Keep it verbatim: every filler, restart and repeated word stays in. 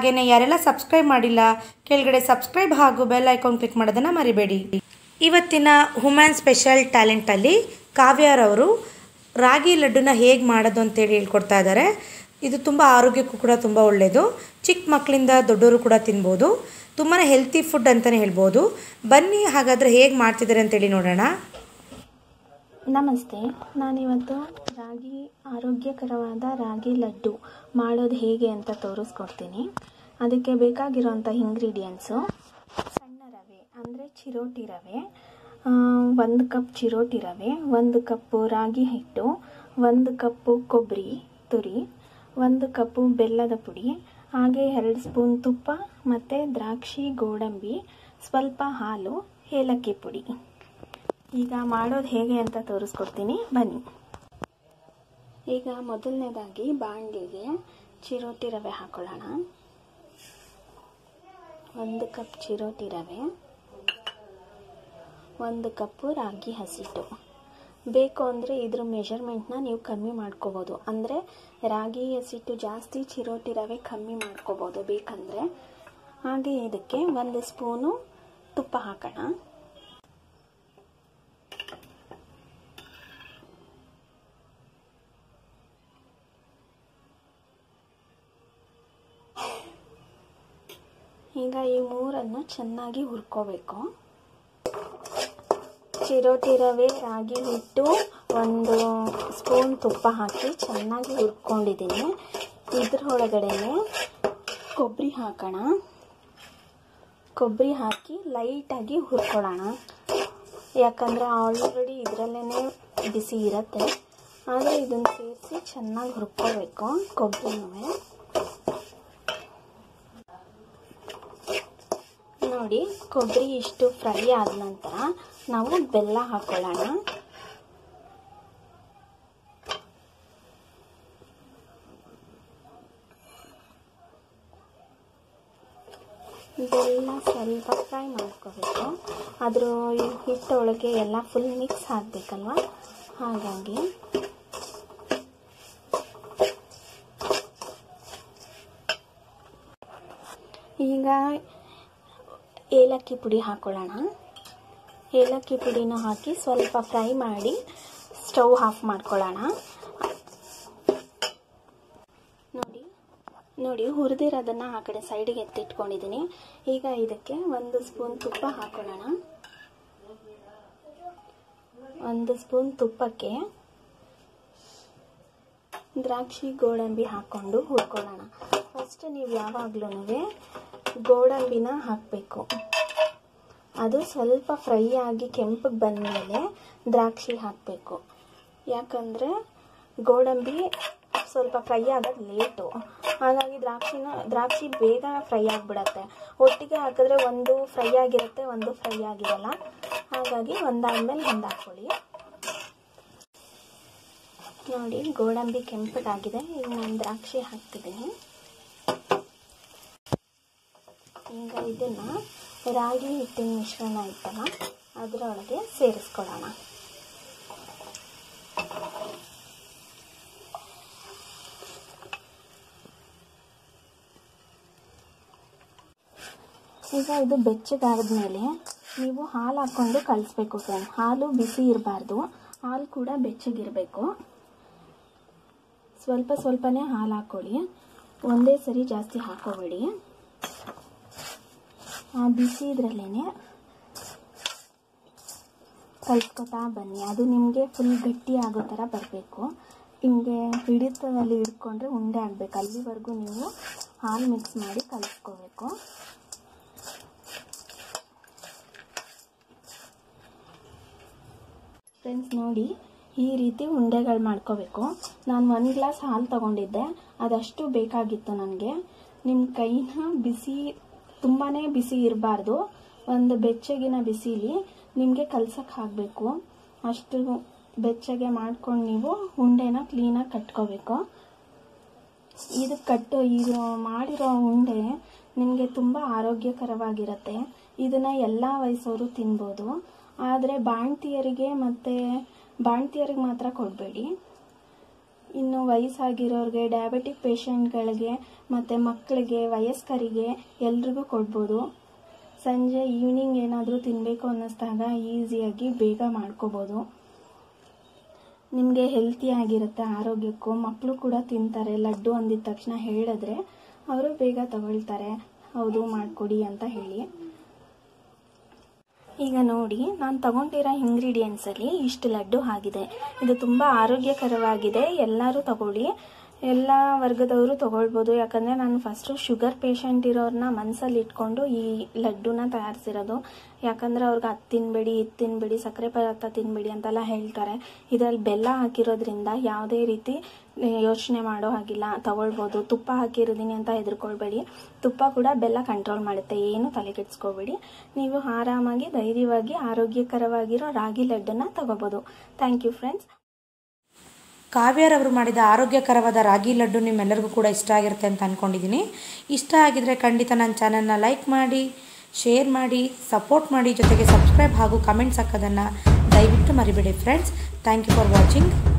ಹಾಗೆಯೇ ಯಾರೆಲ್ಲ ಸಬ್ಸ್ಕ್ರೈಬ್ ಮಾಡಿಲ್ಲ ಕೆಳಗಡೆ ಸಬ್ಸ್ಕ್ರೈಬ್ ಹಾಗೂ ಬೆಲ್ ಐಕಾನ್ ಕ್ಲಿಕ್ ಮಾಡೋದನ್ನು ಮರಿಬೇಡಿ. ಇವತ್ತಿನ ವುಮೆನ್ ಸ್ಪೆಷಲ್ ಟ್ಯಾಲೆಂಟಲ್ಲಿ ಕಾವ್ಯರವರು ರಾಗಿ ಲಡ್ಡುನ ಹೇಗೆ ಮಾಡೋದು ಅಂತೇಳಿ ಹೇಳ್ಕೊಡ್ತಾ ಇದ್ದಾರೆ. ಇದು ತುಂಬ ಆರೋಗ್ಯಕ್ಕೂ ಕೂಡ ತುಂಬ ಒಳ್ಳೆಯದು. ಚಿಕ್ಕ ಮಕ್ಕಳಿಂದ ದೊಡ್ಡವರು ಕೂಡ ತಿನ್ಬೋದು. ತುಂಬಾ ಹೆಲ್ತಿ ಫುಡ್ ಅಂತಲೇ ಹೇಳ್ಬೋದು. ಬನ್ನಿ ಹಾಗಾದರೆ ಹೇಗೆ ಮಾಡ್ತಿದ್ದಾರೆ ಅಂತೇಳಿ ನೋಡೋಣ. ನಮಸ್ತೆ, ನಾನಿವತ್ತು ರಾಗಿ ಆರೋಗ್ಯಕರವಾದ ರಾಗಿ ಲಡ್ಡು ಮಾಡೋದು ಹೇಗೆ ಅಂತ ತೋರಿಸ್ಕೊಡ್ತೀನಿ. ಅದಕ್ಕೆ ಬೇಕಾಗಿರೋಂಥ ಇಂಗ್ರೀಡಿಯೆಂಟ್ಸು: ಸಣ್ಣ ರವೆ ಅಂದರೆ ಚಿರೋಟಿ ರವೆ, ಒಂದು ಕಪ್ ಚಿರೋಟಿ ರವೆ, ಒಂದು ಕಪ್ಪು ರಾಗಿ ಹಿಟ್ಟು, ಒಂದು ಕಪ್ಪು ಕೊಬ್ಬರಿ ತುರಿ, ಒಂದು ಕಪ್ಪು ಬೆಲ್ಲದ ಪುಡಿ, ಹಾಗೆ ಎರಡು ಸ್ಪೂನ್ ತುಪ್ಪ ಮತ್ತು ದ್ರಾಕ್ಷಿ ಗೋಡಂಬಿ, ಸ್ವಲ್ಪ ಹಾಲು, ಏಲಕ್ಕಿ ಪುಡಿ. ಈಗ ಮಾಡೋದು ಹೇಗೆ ಅಂತ ತೋರಿಸ್ಕೊಡ್ತೀನಿ, ಬನ್ನಿ. ಈಗ ಮೊದಲನೇದಾಗಿ ಬಾಣಲಿಗೆ ಚಿರೋಟಿ ರವೆ ಹಾಕೊಳ್ಳೋಣ. ಒಂದು ಕಪ್ ಚಿರೋಟಿ ರವೆ, ಒಂದು ಕಪ್ಪು ರಾಗಿ ಹಸಿಟ್ಟು. ಬೇಕು ಅಂದರೆ ಇದ್ರ ಮೆಷರ್ಮೆಂಟ್ನ ನೀವು ಕಮ್ಮಿ ಮಾಡ್ಕೋಬೋದು. ಅಂದರೆ ರಾಗಿ ಹಸಿಟ್ಟು ಜಾಸ್ತಿ, ಚಿರೋಟಿ ರವೆ ಕಮ್ಮಿ ಮಾಡ್ಕೋಬೋದು ಬೇಕಂದರೆ. ಹಾಗೆ ಇದಕ್ಕೆ ಒಂದು ಸ್ಪೂನು ತುಪ್ಪ ಹಾಕೋಣ. ಈಗ ಈ ಮೂರನ್ನು ಚೆನ್ನಾಗಿ ಹುರ್ಕೋಬೇಕು. ಚಿರೋಟಿ ರವೆ, ರಾಗಿ ಹಿಟ್ಟು, ಒಂದು ಸ್ಪೂನ್ ತುಪ್ಪ ಹಾಕಿ ಚೆನ್ನಾಗಿ ಹುರ್ಕೊಂಡಿದ್ದೀನಿ. ಇದ್ರೊಳಗಡೆನೆ ಕೊಬ್ಬರಿ ಹಾಕೋಣ. ಕೊಬ್ಬರಿ ಹಾಕಿ ಲೈಟಾಗಿ ಹುರ್ಕೊಳ್ಳೋಣ. ಯಾಕಂದರೆ ಆಲ್ರೆಡಿ ಇದರಲ್ಲೇ ಬಿಸಿ ಇರುತ್ತೆ. ಆದರೆ ಇದನ್ನು ಸೇರಿಸಿ ಚೆನ್ನಾಗಿ ಹುರ್ಕೋಬೇಕು ಕೊಬ್ಬರಿನೂ. ನೋಡಿ, ಕೊಬ್ಬರಿ ಇಷ್ಟು ಫ್ರೈ ಆದ ನಂತರ ನಾವು ಬೆಲ್ಲ ಹಾಕೊಳ್ಳೋಣ. ಬೆಲ್ಲ ಸ್ವಲ್ಪ ಫ್ರೈ ಮಾಡ್ಕೋಬೇಕು. ಅದ್ರ ಹಿಟ್ಟೊಳಗೆ ಎಲ್ಲ ಫುಲ್ ಮಿಕ್ಸ್ ಆಗಬೇಕಲ್ವ, ಹಾಗಾಗಿ ಈಗ ಏಲಕ್ಕಿ ಪುಡಿ ಹಾಕೊಳ್ಳೋಣ. ಏಲಕ್ಕಿ ಪುಡಿನ ಹಾಕಿ ಸ್ವಲ್ಪ ಫ್ರೈ ಮಾಡಿ ಸ್ಟವ್ ಆಫ್ ಮಾಡ್ಕೊಳ್ಳೋಣ. ನೋಡಿ ನೋಡಿ ಹುರಿದಿರೋದನ್ನು ಆ ಕಡೆ ಸೈಡಿಗೆ ಎತ್ತಿಟ್ಕೊಂಡಿದ್ದೀನಿ. ಈಗ ಇದಕ್ಕೆ ಒಂದು ಸ್ಪೂನ್ ತುಪ್ಪ ಹಾಕೊಳ್ಳೋಣ. ಒಂದು ಸ್ಪೂನ್ ತುಪ್ಪಕ್ಕೆ ದ್ರಾಕ್ಷಿ ಗೋಡಂಬಿ ಹಾಕ್ಕೊಂಡು ಹುರ್ಕೊಳ್ಳೋಣ. ಫಸ್ಟ್ ನೀವು ಯಾವಾಗಲೂ ಗೋಡಂಬಿನ ಹಾಕಬೇಕು. ಅದು ಸ್ವಲ್ಪ ಫ್ರೈ ಆಗಿ ಕೆಂಪಗೆ ಬಂದಮೇಲೆ ದ್ರಾಕ್ಷಿ ಹಾಕಬೇಕು. ಯಾಕಂದರೆ ಗೋಡಂಬಿ ಸ್ವಲ್ಪ ಫ್ರೈ ಆಗೋದು ಲೇಟು, ಹಾಗಾಗಿ ದ್ರಾಕ್ಷಿನ ದ್ರಾಕ್ಷಿ ಬೇಗ ಫ್ರೈ ಆಗಿಬಿಡತ್ತೆ. ಒಟ್ಟಿಗೆ ಹಾಕಿದ್ರೆ ಒಂದು ಫ್ರೈ ಆಗಿರುತ್ತೆ, ಒಂದು ಫ್ರೈ ಆಗಿರಲ್ಲ. ಹಾಗಾಗಿ ಒಂದಾದ್ಮೇಲೆ ಒಂದು ಹಾಕ್ಕೊಳ್ಳಿ. ನೋಡಿ, ಗೋಡಂಬಿ ಕೆಂಪಗಾಗಿದೆ. ಈಗ ನಾನು ದ್ರಾಕ್ಷಿ ಹಾಕ್ತಿದ್ದೀನಿ. ಈಗ ಇದನ್ನು ರಾಗಿ ಹಿಟ್ಟಿನ ಮಿಶ್ರಣ ಇತ್ತಲ್ಲ ಅದರೊಳಗೆ ಸೇರಿಸ್ಕೊಳ್ಳೋಣ. ಈಗ ಇದು ಬೆಚ್ಚಗಾದ್ಮೇಲೆ ನೀವು ಹಾಲು ಹಾಕ್ಕೊಂಡು ಕಲಿಸ್ಬೇಕು ಫ್ರೆಂಡ್. ಹಾಲು ಬಿಸಿ ಇರಬಾರ್ದು, ಹಾಲು ಕೂಡ ಬೆಚ್ಚಗಿರಬೇಕು. ಸ್ವಲ್ಪ ಸ್ವಲ್ಪನೇ ಹಾಲು ಹಾಕ್ಕೊಳ್ಳಿ, ಒಂದೇ ಸರಿ ಜಾಸ್ತಿ ಹಾಕೋಬೇಡಿ. ಆ ಬಿಸಿ ಇದರಲ್ಲೇ ಕಲಿಸ್ಕೊತಾ ಬನ್ನಿ. ಅದು ನಿಮಗೆ ಫುಲ್ ಗಟ್ಟಿ ಆಗೋ ಥರ ಬರಬೇಕು. ನಿಮಗೆ ಹಿಡಿತದಲ್ಲಿ ಹಿಡ್ಕೊಂಡ್ರೆ ಉಂಡೆ ಆಗಬೇಕು. ಅಲ್ಲಿವರೆಗೂ ನೀವು ಹಾಲು ಮಿಕ್ಸ್ ಮಾಡಿ ಕಲಿಸ್ಕೋಬೇಕು. ಫ್ರೆಂಡ್ಸ್ ನೋಡಿ, ಈ ರೀತಿ ಉಂಡೆಗಳು ಮಾಡ್ಕೋಬೇಕು. ನಾನು ಒಂದು ಗ್ಲಾಸ್ ಹಾಲು ತೊಗೊಂಡಿದ್ದೆ, ಅದಷ್ಟು ಬೇಕಾಗಿತ್ತು ನನಗೆ. ನಿಮ್ಮ ಕೈನ ಬಿಸಿ ತುಂಬಾ ಬಿಸಿ ಇರಬಾರ್ದು, ಒಂದು ಬೆಚ್ಚಗಿನ ಬಿಸಿಲಿ ನಿಮಗೆ ಕಲ್ಸಕ್ಕೆ ಹಾಕಬೇಕು. ಅಷ್ಟು ಬೆಚ್ಚಗೆ ಮಾಡ್ಕೊಂಡು ನೀವು ಉಂಡೆನ ಕ್ಲೀನಾಗಿ ಕಟ್ಕೋಬೇಕು. ಇದು ಕಟ್ಟು ಇದು ಮಾಡಿರೋ ಉಂಡೆ ನಿಮಗೆ ತುಂಬ ಆರೋಗ್ಯಕರವಾಗಿರುತ್ತೆ. ಇದನ್ನು ಎಲ್ಲ ವಯಸ್ಸವರು ತಿನ್ಬೋದು. ಆದರೆ ಬಾಣ್ತಿಯರಿಗೆ ಮತ್ತು ಬಾಣ್ತಿಯರಿಗೆ ಮಾತ್ರ ಕೊಡಬೇಡಿ. ಇನ್ನು ವಯಸ್ಸಾಗಿರೋರಿಗೆ, ಡಯಾಬಿಟಿಕ್ ಪೇಷಂಟ್ಗಳಿಗೆ ಮತ್ತು ಮಕ್ಕಳಿಗೆ, ವಯಸ್ಕರಿಗೆ ಎಲ್ರಿಗೂ ಕೊಡ್ಬೋದು. ಸಂಜೆ ಈವ್ನಿಂಗ್ ಏನಾದರೂ ತಿನ್ನಬೇಕು ಅನ್ನಿಸ್ದಾಗ ಈಸಿಯಾಗಿ ಬೇಗ ಮಾಡ್ಕೋಬೋದು. ನಿಮಗೆ ಹೆಲ್ತಿಯಾಗಿರುತ್ತೆ, ಆರೋಗ್ಯಕ್ಕೂ. ಮಕ್ಕಳು ಕೂಡ ತಿಂತಾರೆ. ಲಡ್ಡು ಅಂದಿದ ತಕ್ಷಣ ಹೇಳಿದ್ರೆ ಅವರು ಬೇಗ ತಗೊಳ್ತಾರೆ, ಹೌದು ಮಾಡಿಕೊಡಿ ಅಂತ ಹೇಳಿ. ಈಗ ನೋಡಿ, ನಾನು ತಗೊಂಡಿರೋ ಇಂಗ್ರೀಡಿಯೆಂಟ್ಸಲ್ಲಿ ಇಷ್ಟು ಲಡ್ಡು ಆಗಿದೆ. ಇದು ತುಂಬ ಆರೋಗ್ಯಕರವಾಗಿದೆ. ಎಲ್ಲರೂ ತಗೊಳ್ಳಿ, ಎಲ್ಲ ವರ್ಗದವರು ತಗೊಳ್ಬೋದು. ಯಾಕಂದರೆ ನಾನು ಫಸ್ಟು ಶುಗರ್ ಪೇಷಂಟ್ ಇರೋರನ್ನ ಮನಸ್ಸಲ್ಲಿ ಇಟ್ಕೊಂಡು ಈ ಲಡ್ಡುನ ತಯಾರಿಸಿರೋದು. ಯಾಕಂದರೆ ಅವ್ರಿಗೆ ಅದು ತಿನ್ನಬೇಡಿ, ಇದು ತಿನ್ನಬೇಡಿ, ಸಕ್ಕರೆ ಪದಾರ್ಥ ತಿನ್ನಬೇಡಿ ಅಂತೆಲ್ಲ ಹೇಳ್ತಾರೆ. ಇದರಲ್ಲಿ ಬೆಲ್ಲ ಹಾಕಿರೋದ್ರಿಂದ ಯಾವುದೇ ರೀತಿ ಯೋಚನೆ ಮಾಡೋ ಹಾಗಿಲ್ಲ, ತಗೊಳ್ಬೋದು. ತುಪ್ಪ ಹಾಕಿರೋದೀನಿ ಅಂತ ಹೆದರ್ಕೊಳ್ಬೇಡಿ. ತುಪ್ಪ ಕೂಡ ಬೆಲ್ಲ ಕಂಟ್ರೋಲ್ ಮಾಡುತ್ತೆ, ಏನು ತಲೆ ಕೆಡಿಸ್ಕೋಬೇಡಿ. ನೀವು ಆರಾಮಾಗಿ ಧೈರ್ಯವಾಗಿ ಆರೋಗ್ಯಕರವಾಗಿರೋ ರಾಗಿ ಲಡ್ಡನ್ನು ತಗೋಬೋದು. Thank you friends. ಕಾವ್ಯರವರು ಮಾಡಿದ ಆರೋಗ್ಯಕರವಾದ ರಾಗಿ ಲಡ್ಡು ನಿಮ್ಮೆಲ್ಲರಿಗೂ ಕೂಡ ಇಷ್ಟ ಆಗಿರುತ್ತೆ ಅಂತ ಅಂದ್ಕೊಂಡಿದ್ದೀನಿ. ಇಷ್ಟ ಆಗಿದ್ರೆ ಖಂಡಿತ ನನ್ನ ಚಾನಲ್ನ ಲೈಕ್ ಮಾಡಿ, ಶೇರ್ ಮಾಡಿ, ಸಪೋರ್ಟ್ ಮಾಡಿ, ಜೊತೆಗೆ ಸಬ್ಸ್ಕ್ರೈಬ್ ಹಾಗೂ ಕಮೆಂಟ್ಸ್ ಹಾಕೋದನ್ನು ದಯವಿಟ್ಟು ಮರಿಬೇಡಿ friends. Thank you for watching.